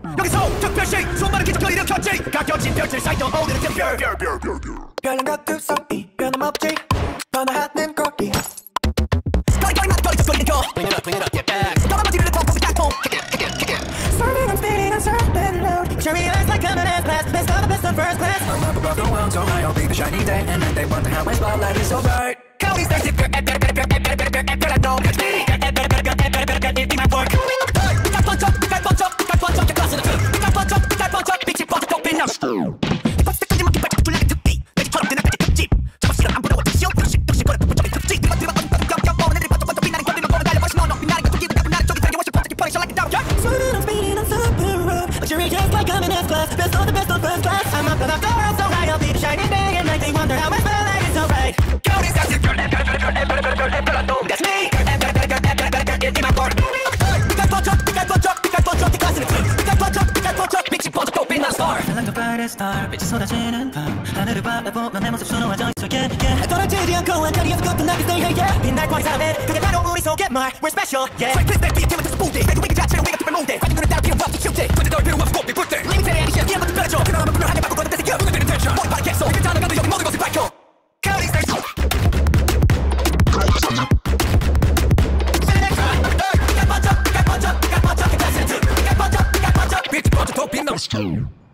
여기서 특별시 수많은 기적을 일으켰지 가껴진 별들 사이도 오늘은 특별 별난 것들 사이 변함없지 변화하는 거리 거리거리만 거리서 쏠리는 거 Bring it up, get back 너만 뒤를 펑펑 짝통 Starting, I'm speeding, I'm surfing loud Show me your eyes like I'm an S-class Best of the best of first class I'm up above the world so high I'll be the shining day And then they wonder how my spotlight is so bright County's their zip, I know catch me It's my work 빛깔 번쩍 빛깔 번쩍 빛깔 번쩍 객관스는 빛깔 번쩍 빛깔 번쩍 빛이 번쩍 빛나 힙합스택까지만 깃발 뚫리는 특비 돼지처럼 뜨는 때 특집 잡아시간 안 부러워 득시오 득시 거려 득적이 특집 들어봐 뻔뻔 애들이 번쩍 번쩍 빛나는 건들만 보면 달려 멋있는 언어 빛나는 건 기분 나쁜 나를 저기 달려 멋있 번쩍이 뻔히 셔 like a down Swimming, I'm speeding, I'm super road Luxury just like I'm in S-class Best of first class I'm up above the world so high I'll be the shining day and night They wonder how I spell like it's so right County's got zip, that's me in my work 빛깔 번쩍 객관스는 빛깔 번쩍 빛이 번쩍 또 빛나는 star Feel like the brightest star 빛이 쏟아지는 밤 하늘을 바라보면 내 모습 수놓아져 있어 yeah yeah 떨어지지 않고 한자리에서 거듭나게 stay here yeah 빛날 거리 사람은 그게 바로 우리 속의 말 We're special yeah Straight clip beat 팀은 스포티 내가 위기 자체로 위가 특별 몬데 관중 눈에 따라 필요 없지 큐티 근데 널 필요 없어 꼽기 꿀때 리미트의 에디션 이런 것도 떨어져 그나마 분명하게 바꾸거든 뺏기려 눈에 뜨는 텐션 머리 파란 캡소 이렇게 달아가도 여기 모든 것을 밝혀 County Station 빛이 번쩍 더 빛나